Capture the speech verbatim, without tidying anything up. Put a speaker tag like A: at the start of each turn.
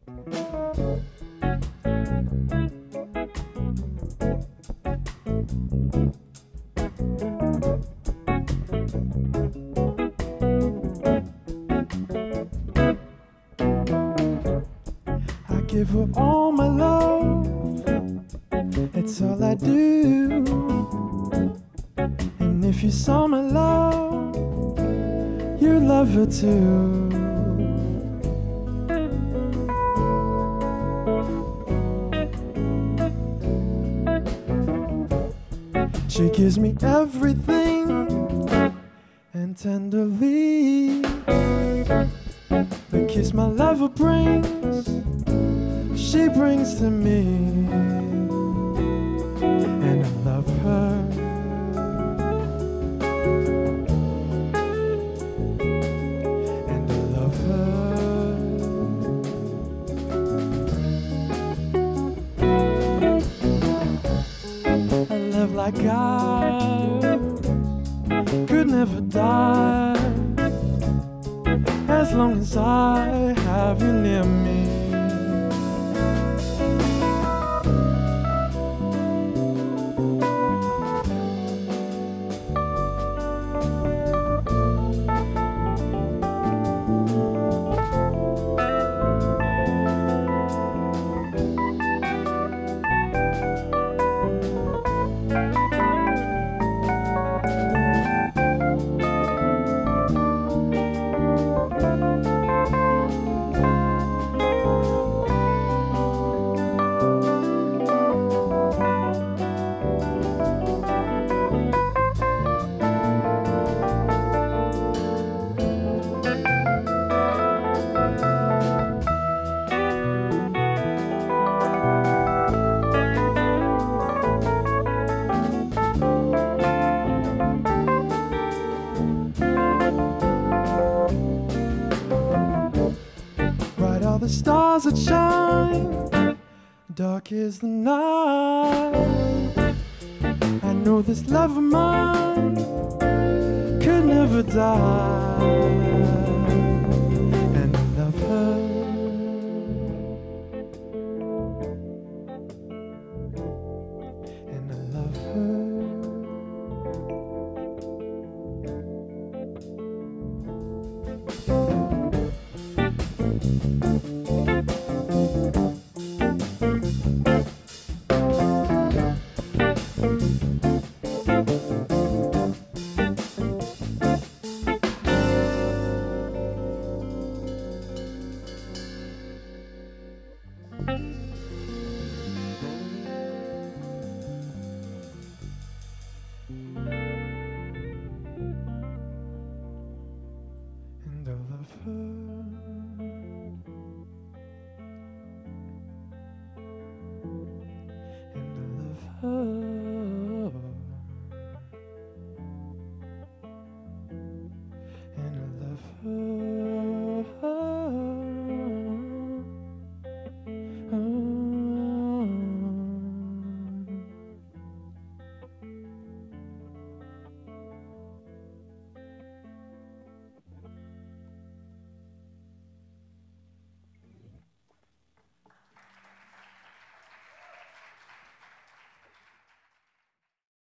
A: I give her all my love, it's all I do. And if you saw my love, you'd love her too. She gives me everything, and tenderly the kiss my lover brings, she brings to me. And I love her, and I love her. A love like ours could never die, as long as I have you near me. All the stars that shine, dark is the night. I know this love of mine could never die. And I love her, and I love her. And I love her.